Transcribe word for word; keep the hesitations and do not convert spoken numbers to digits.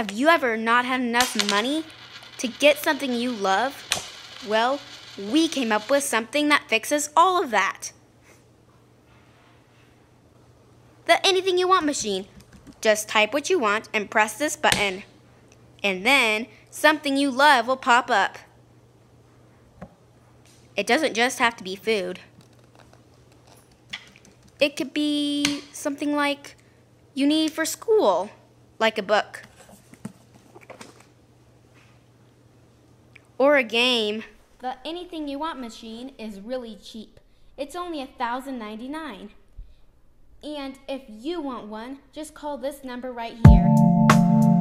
Have you ever not had enough money to get something you love? Well, we came up with something that fixes all of that. The Anything You Want machine. Just type what you want and press this button. And then something you love will pop up. It doesn't just have to be food. It could be something like you need for school, like a book. Or a game. The Anything You Want machine is really cheap. It's only one thousand ninety-nine dollars. And if you want one, just call this number right here.